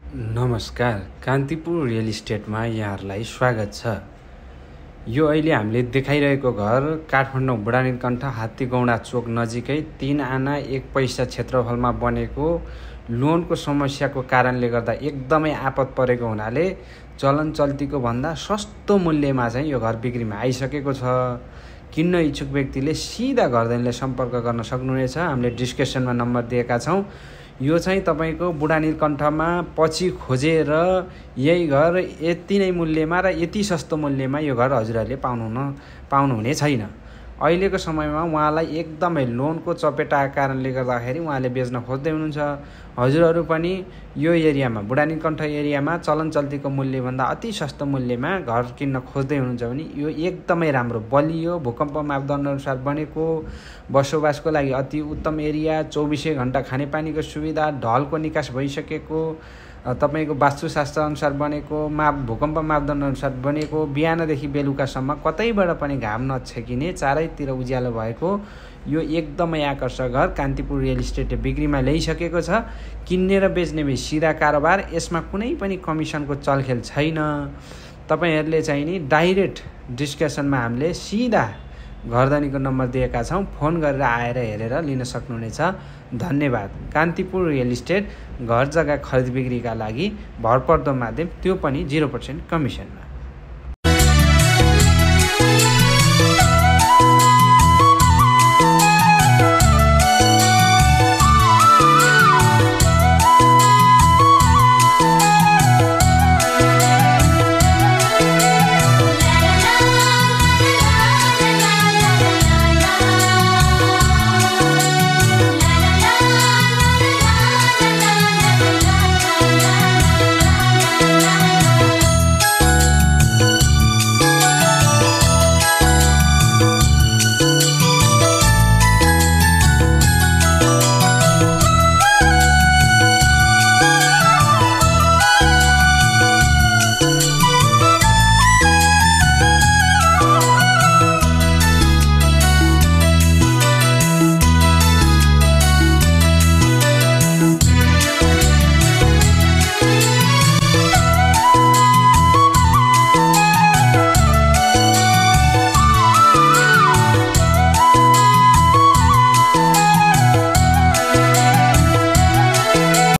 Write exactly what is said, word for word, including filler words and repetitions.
नमस्कार, कान्तिपुर रियल इस्टेटमा यहाँहरूलाई स्वागत छ। यो अहिले हामीले देखाइरहेको घर काठमाडौँ बुढा नीलकण्ठ हात्तीगौडा चोक नजिकै तीन आना एक पैसा क्षेत्रफलमा बनेको लोनको समस्याको कारणले गर्दा एकदमै आपत परेको हुनाले चलन चल्तीको भन्दा सस्तो मूल्यमा चाहिँ यो घर बिक्रीमा आइसकेको छ। किन्न इच्छुक व्यक्तिले सिधा घरदैनीले सम्पर्क गर्न सक्नुहुनेछ। हामीले डिस्क्रिप्सनमा नम्बर दिएका छौँ। यो चाहिँ तपाईँको बुढा नीलकण्ठमा पछि खोजेर यही घर यति नै मूल्यमा र यति सस्तो मूल्यमा यो घर हजुरहरूले पाउनुहुन पाउनुहुने छैन। अहिलेको समयमा उहाँलाई एकदमै लोनको चपेटाको कारणले गर्दाखेरि उहाँले बेच्न खोज्दै हुनुहुन्छ। हजुरहरू पनि यो एरियामा बुढा नीलकण्ठ एरियामा चलन चल्तीको मूल्यभन्दा अति सस्तो मूल्यमा घर किन्न खोज्दै हुनुहुन्छ भने यो एकदमै राम्रो बलियो भूकम्प मापदण्डअनुसार बनेको बसोबासको लागि अति उत्तम एरिया, चौबिसै घन्टा खानेपानीको सुविधा, ढलको निकास भइसकेको, तपाईँको वास्तुशास्त्र अनुसार बनेको, माप भूकम्प मापदण्ड अनुसार बनेको, बिहानदेखि बेलुकासम्म कतैबाट पनि घाम नछेकिने चारैतिर उज्यालो भएको यो एकदमै आकर्षक घर कान्तिपुर रियल इस्टेटले बिक्रीमा ल्याइसकेको छ। किन्ने र बेच्ने भए सिधा कारोबार, यसमा कुनै पनि कमिसनको चलखेल छैन। तपाईँहरूले चाहिँ नि डाइरेक्ट डिस्कसनमा हामीले सिधा घरधनीको नम्बर दिएका छौँ, फोन गरेर आएर हेरेर लिन सक्नुहुनेछ। धन्यवाद। कान्तिपुर रियल इस्टेट घर जग्गा खरिद बिक्रीका लागि भरपर्दो माध्यम, त्यो पनि जिरो पर्सेन्ट कमिसनमा।